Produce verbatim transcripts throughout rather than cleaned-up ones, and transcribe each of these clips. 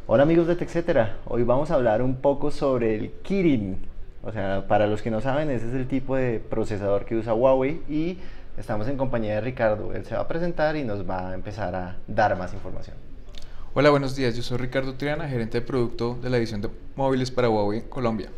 Hola amigos de TechCetera, hoy vamos a hablar un poco sobre el Kirin. O sea, para los que no saben, ese es el tipo de procesador que usa Huawei y estamos en compañía de Ricardo. Él se va a presentar y nos va a empezar a dar más información. Hola, buenos días. Yo soy Ricardo Triana, gerente de producto de la división de móviles para Huawei Colombia.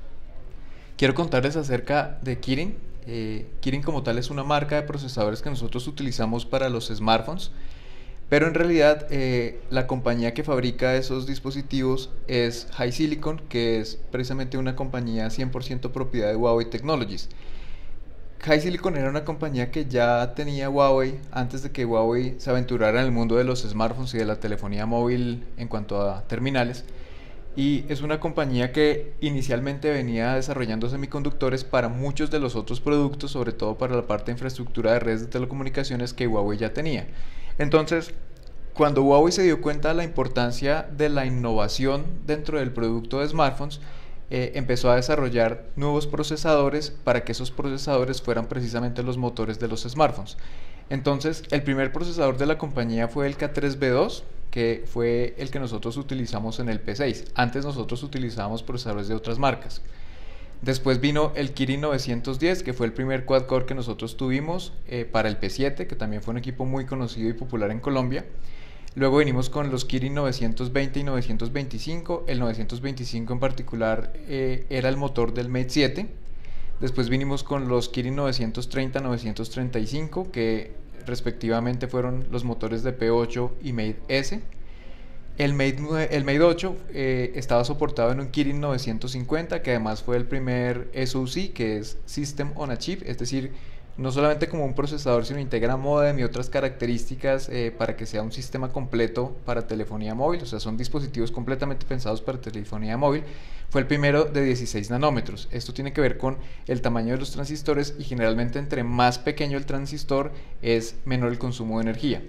Quiero contarles acerca de Kirin. Eh, Kirin como tal es una marca de procesadores que nosotros utilizamos para los smartphones, pero en realidad eh, la compañía que fabrica esos dispositivos es HiSilicon, que es precisamente una compañía cien por ciento propiedad de Huawei Technologies. HiSilicon era una compañía que ya tenía Huawei antes de que Huawei se aventurara en el mundo de los smartphones y de la telefonía móvil en cuanto a terminales. Y es una compañía que inicialmente venía desarrollando semiconductores para muchos de los otros productos, sobre todo para la parte de infraestructura de redes de telecomunicaciones que Huawei ya tenía. Entonces, cuando Huawei se dio cuenta de la importancia de la innovación dentro del producto de smartphones, eh, empezó a desarrollar nuevos procesadores para que esos procesadores fueran precisamente los motores de los smartphones. Entonces, el primer procesador de la compañía fue el K tres B dos, que fue el que nosotros utilizamos en el P seis. Antes nosotros utilizábamos procesadores de otras marcas. Después vino el Kirin novecientos diez, que fue el primer quad-core que nosotros tuvimos eh, para el P siete, que también fue un equipo muy conocido y popular en Colombia. Luego venimos con los Kirin novecientos veinte y novecientos veinticinco. El novecientos veinticinco en particular eh, era el motor del Mate siete. Después vinimos con los Kirin novecientos treinta, novecientos treinta y cinco, que respectivamente fueron los motores de P ocho y Mate S. El Mate, el Mate ocho eh, estaba soportado en un Kirin novecientos cincuenta, que además fue el primer S O C, que es System on a Chip, es decir, no solamente como un procesador, sino integra modem y otras características eh, para que sea un sistema completo para telefonía móvil. O sea, son dispositivos completamente pensados para telefonía móvil. Fue el primero de dieciséis nanómetros. Esto tiene que ver con el tamaño de los transistores, y generalmente entre más pequeño el transistor es menor el consumo de energía.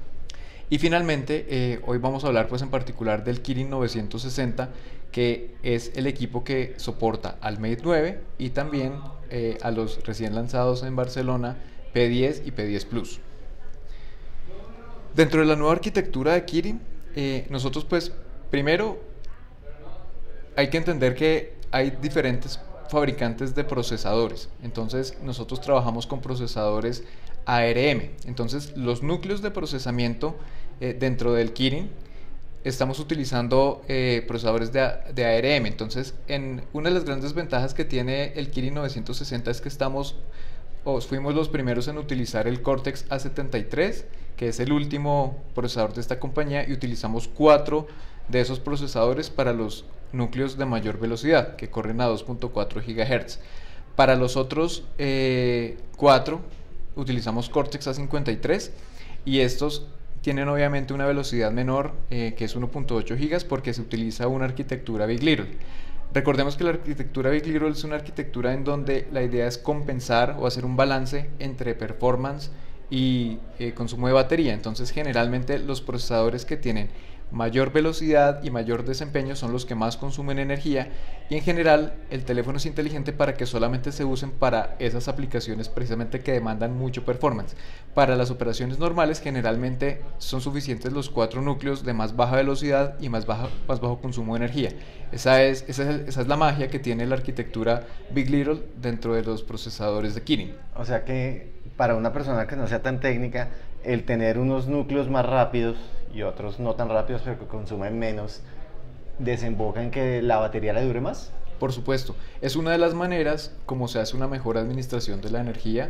Y finalmente, eh, hoy vamos a hablar pues en particular del Kirin novecientos sesenta, que es el equipo que soporta al Mate nueve y también eh, a los recién lanzados en Barcelona P diez y P diez Plus. Dentro de la nueva arquitectura de Kirin, eh, nosotros pues primero hay que entender que hay diferentes fabricantes de procesadores. Entonces nosotros trabajamos con procesadores A R M. Entonces los núcleos de procesamiento eh, dentro del Kirin estamos utilizando eh, procesadores de, de A R M. Entonces, en una de las grandes ventajas que tiene el Kirin novecientos sesenta es que estamos o fuimos los primeros en utilizar el Cortex A setenta y tres, que es el último procesador de esta compañía, y utilizamos cuatro de esos procesadores para los núcleos de mayor velocidad, que corren a dos punto cuatro gigahertz. Para los otros eh, cuatro utilizamos Cortex A cincuenta y tres, y estos tienen obviamente una velocidad menor, eh, que es uno punto ocho gigas, porque se utiliza una arquitectura Big Little. Recordemos que la arquitectura Big Little es una arquitectura en donde la idea es compensar o hacer un balance entre performance y eh, consumo de batería. Entonces, generalmente los procesadores que tienen mayor velocidad y mayor desempeño son los que más consumen energía, y en general el teléfono es inteligente para que solamente se usen para esas aplicaciones precisamente que demandan mucho performance. Para las operaciones normales generalmente son suficientes los cuatro núcleos de más baja velocidad y más, baja, más bajo consumo de energía. Esa es, esa, es, esa es la magia que tiene la arquitectura Big Little dentro de los procesadores de Kirin. O sea que para una persona que no sea tan técnica, el tener unos núcleos más rápidos y otros no tan rápidos pero que consumen menos, desemboca en que la batería le dure más. Por supuesto, es una de las maneras como se hace una mejor administración de la energía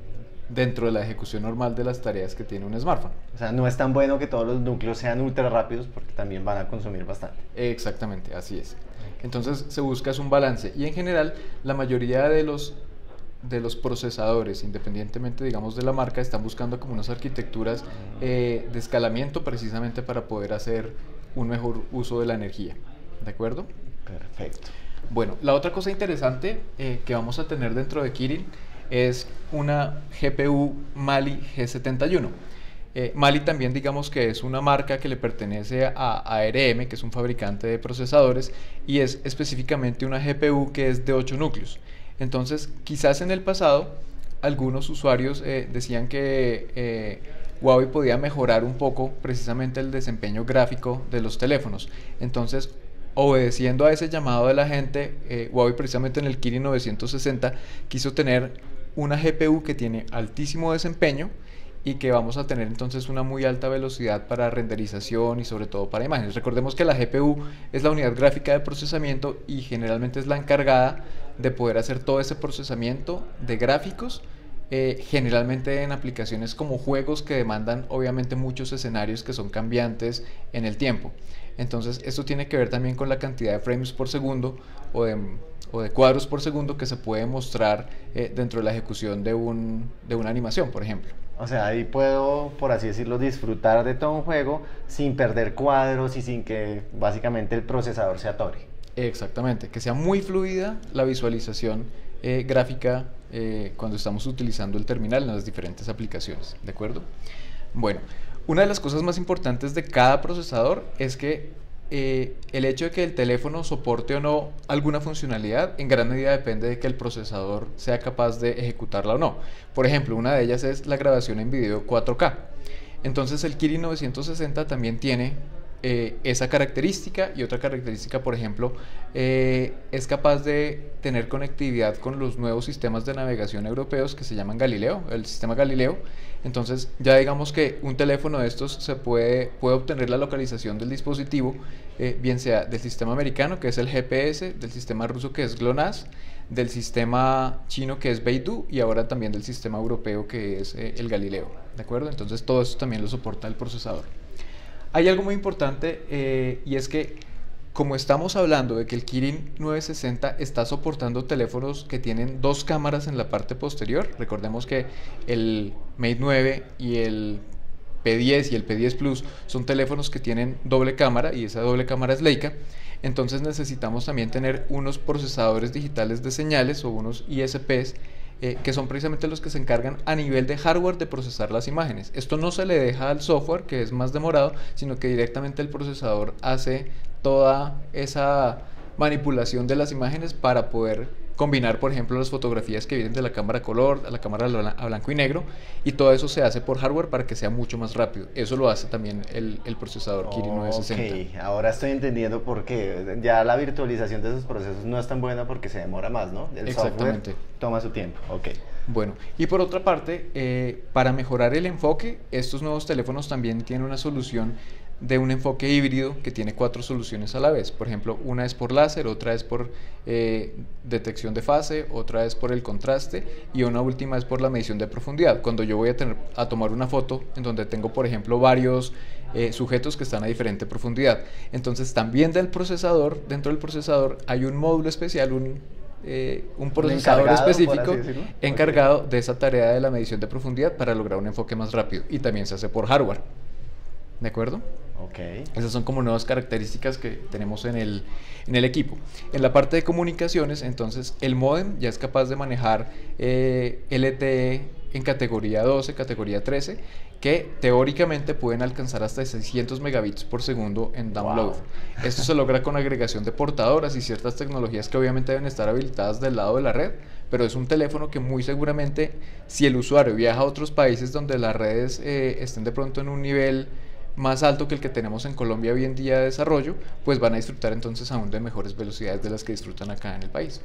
dentro de la ejecución normal de las tareas que tiene un smartphone. O sea, no es tan bueno que todos los núcleos sean ultra rápidos porque también van a consumir bastante. Exactamente, así es. Entonces se busca es un balance, y en general la mayoría de los de los procesadores, independientemente digamos de la marca, están buscando como unas arquitecturas eh, de escalamiento precisamente para poder hacer un mejor uso de la energía. ¿De acuerdo? Perfecto. Bueno, la otra cosa interesante eh, que vamos a tener dentro de Kirin es una G P U Mali G setenta y uno. Eh, Mali también digamos que es una marca que le pertenece a A R M, que es un fabricante de procesadores, y es específicamente una G P U que es de ocho núcleos. Entonces, quizás en el pasado algunos usuarios eh, decían que eh, Huawei podía mejorar un poco precisamente el desempeño gráfico de los teléfonos. Entonces, obedeciendo a ese llamado de la gente, eh, Huawei precisamente en el Kirin novecientos sesenta quiso tener una G P U que tiene altísimo desempeño y que vamos a tener entonces una muy alta velocidad para renderización y sobre todo para imágenes. Recordemos que la G P U es la unidad gráfica de procesamiento y generalmente es la encargada de poder hacer todo ese procesamiento de gráficos, eh, generalmente en aplicaciones como juegos que demandan obviamente muchos escenarios que son cambiantes en el tiempo. Entonces esto tiene que ver también con la cantidad de frames por segundo o de, o de cuadros por segundo que se puede mostrar eh, dentro de la ejecución de, un, de una animación, por ejemplo. O sea, ahí puedo, por así decirlo, disfrutar de todo un juego sin perder cuadros y sin que básicamente el procesador se atore. Exactamente, que sea muy fluida la visualización eh, gráfica eh, cuando estamos utilizando el terminal en las diferentes aplicaciones, ¿de acuerdo? Bueno, una de las cosas más importantes de cada procesador es que eh, el hecho de que el teléfono soporte o no alguna funcionalidad en gran medida depende de que el procesador sea capaz de ejecutarla o no. Por ejemplo, una de ellas es la grabación en video cuatro K. Entonces el Kirin novecientos sesenta también tiene eh, esa característica, y otra característica, por ejemplo, eh, es capaz de tener conectividad con los nuevos sistemas de navegación europeos que se llaman Galileo, el sistema Galileo. Entonces ya digamos que un teléfono de estos se puede, puede obtener la localización del dispositivo, eh, bien sea del sistema americano, que es el G P S, del sistema ruso, que es GLONASS, del sistema chino, que es Beidou, y ahora también del sistema europeo, que es eh, el Galileo, ¿de acuerdo? Entonces todo esto también lo soporta el procesador. Hay algo muy importante eh, y es que, como estamos hablando de que el Kirin novecientos sesenta está soportando teléfonos que tienen dos cámaras en la parte posterior, recordemos que el Mate nueve y el P diez y el P diez Plus son teléfonos que tienen doble cámara, y esa doble cámara es Leica. Entonces necesitamos también tener unos procesadores digitales de señales, o unos I S Ps, eh, que son precisamente los que se encargan a nivel de hardware de procesar las imágenes. Esto no se le deja al software, que es más demorado, sino que directamente el procesador hace toda esa manipulación de las imágenes para poder combinar, por ejemplo, las fotografías que vienen de la cámara a color a la cámara a blanco y negro, y todo eso se hace por hardware para que sea mucho más rápido. Eso lo hace también el, el procesador Kirin novecientos sesenta. Ok, ahora estoy entendiendo por qué. Ya la virtualización de esos procesos no es tan buena porque se demora más, ¿no? El Exactamente. software toma su tiempo. Ok. Bueno, y por otra parte, eh, para mejorar el enfoque, estos nuevos teléfonos también tienen una solución de un enfoque híbrido que tiene cuatro soluciones a la vez. Por ejemplo, una es por láser, otra es por eh, detección de fase, otra es por el contraste, y una última es por la medición de profundidad. Cuando yo voy a, tener, a tomar una foto en donde tengo, por ejemplo, varios eh, sujetos que están a diferente profundidad. Entonces también del procesador, dentro del procesador hay un módulo especial, un Eh, un procesador un específico encargado okay. de esa tarea de la medición de profundidad para lograr un enfoque más rápido, y también se hace por hardware, ¿de acuerdo? Okay. Esas son como nuevas características que tenemos en el, en el equipo. En la parte de comunicaciones, entonces, el módem ya es capaz de manejar eh, L T E en categoría doce, categoría trece, que teóricamente pueden alcanzar hasta seiscientos megabits por segundo en download. Wow. Esto se logra con agregación de portadoras y ciertas tecnologías que obviamente deben estar habilitadas del lado de la red, pero es un teléfono que muy seguramente, si el usuario viaja a otros países donde las redes eh, estén de pronto en un nivel más alto que el que tenemos en Colombia hoy en día de desarrollo, pues van a disfrutar entonces aún de mejores velocidades de las que disfrutan acá en el país.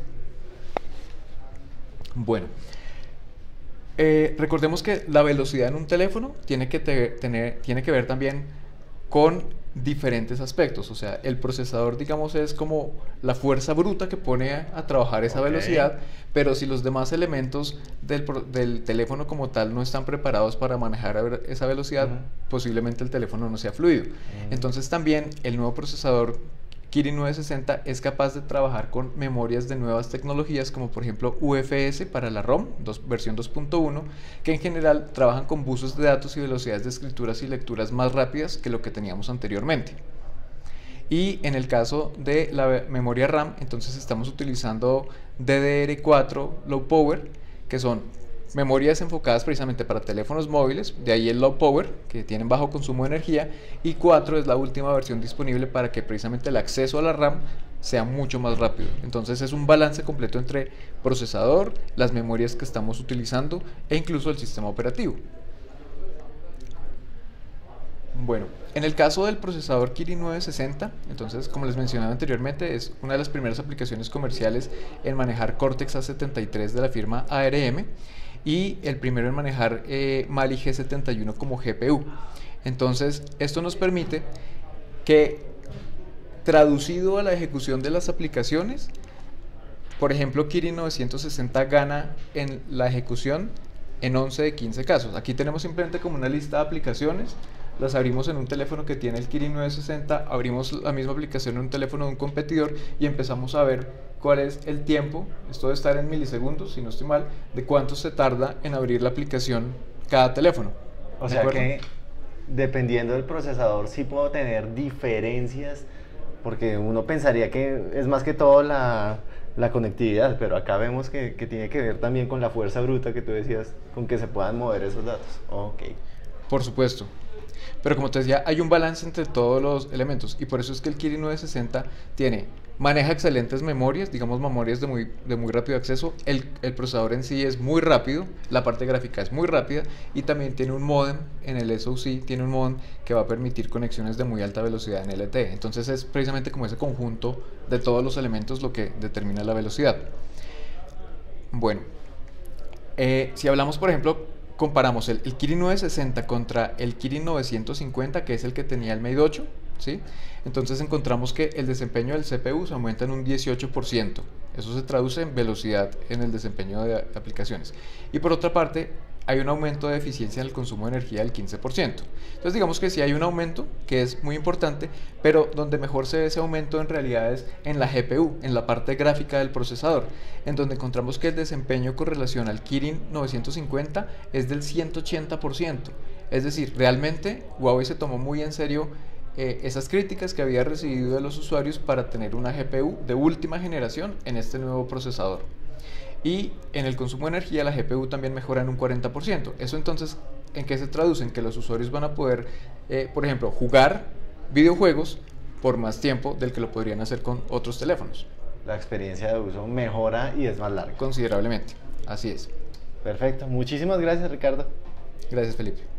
Bueno, eh, recordemos que la velocidad en un teléfono tiene que, te, tener, tiene que ver también con diferentes aspectos. O sea, el procesador, digamos, es como la fuerza bruta que pone a, a trabajar esa okay. velocidad, pero si los demás elementos del, del teléfono como tal no están preparados para manejar esa velocidad, uh-huh. posiblemente el teléfono no sea fluido. Uh-huh. Entonces también el nuevo procesador Kirin novecientos sesenta es capaz de trabajar con memorias de nuevas tecnologías, como por ejemplo U F S para la ROM, dos, versión dos punto uno, que en general trabajan con buses de datos y velocidades de escrituras y lecturas más rápidas que lo que teníamos anteriormente. Y en el caso de la memoria RAM, entonces estamos utilizando D D R cuatro Low Power, que son memorias enfocadas precisamente para teléfonos móviles, de ahí el Low Power, que tienen bajo consumo de energía, y cuatro es la última versión disponible para que precisamente el acceso a la RAM sea mucho más rápido. Entonces es un balance completo entre procesador, las memorias que estamos utilizando e incluso el sistema operativo. Bueno, en el caso del procesador Kirin novecientos sesenta, entonces, como les mencionaba anteriormente, es una de las primeras aplicaciones comerciales en manejar Cortex A setenta y tres de la firma A R M y el primero en manejar eh, Mali G setenta y uno como G P U. Entonces, esto nos permite que, traducido a la ejecución de las aplicaciones, por ejemplo, Kirin novecientos sesenta gana en la ejecución en once de quince casos. Aquí tenemos simplemente como una lista de aplicaciones, las abrimos en un teléfono que tiene el Kirin novecientos sesenta, abrimos la misma aplicación en un teléfono de un competidor y empezamos a ver cuál es el tiempo, esto debe estar en milisegundos, si no estoy mal, de cuánto se tarda en abrir la aplicación cada teléfono. O sea que, dependiendo del procesador, sí puedo tener diferencias, porque uno pensaría que es más que todo la, la conectividad, pero acá vemos que, que tiene que ver también con la fuerza bruta que tú decías, con que se puedan mover esos datos. Ok. Por supuesto. Pero como te decía, hay un balance entre todos los elementos y por eso es que el Kirin novecientos sesenta tiene, maneja excelentes memorias, digamos memorias de muy, de muy rápido acceso, el, el procesador en sí es muy rápido, la parte gráfica es muy rápida y también tiene un módem en el S O C, tiene un módem que va a permitir conexiones de muy alta velocidad en L T E. Entonces es precisamente como ese conjunto de todos los elementos lo que determina la velocidad. Bueno, eh, si hablamos por ejemplo, comparamos el, el Kirin novecientos sesenta contra el Kirin novecientos cincuenta, que es el que tenía el Mate ocho, ¿sí? Entonces encontramos que el desempeño del C P U se aumenta en un dieciocho por ciento. Eso se traduce en velocidad en el desempeño de aplicaciones. Y por otra parte, hay un aumento de eficiencia en el consumo de energía del quince por ciento. Entonces digamos que sí hay un aumento que es muy importante, pero donde mejor se ve ese aumento en realidad es en la G P U, en la parte gráfica del procesador, en donde encontramos que el desempeño con relación al Kirin novecientos cincuenta es del ciento ochenta por ciento. Es decir, realmente Huawei se tomó muy en serio eh, esas críticas que había recibido de los usuarios para tener una G P U de última generación en este nuevo procesador. Y en el consumo de energía la G P U también mejora en un cuarenta por ciento. Eso entonces, ¿en qué se traduce? En que los usuarios van a poder, eh, por ejemplo, jugar videojuegos por más tiempo del que lo podrían hacer con otros teléfonos. La experiencia de uso mejora y es más larga. Considerablemente, así es. Perfecto, muchísimas gracias, Ricardo. Gracias, Felipe.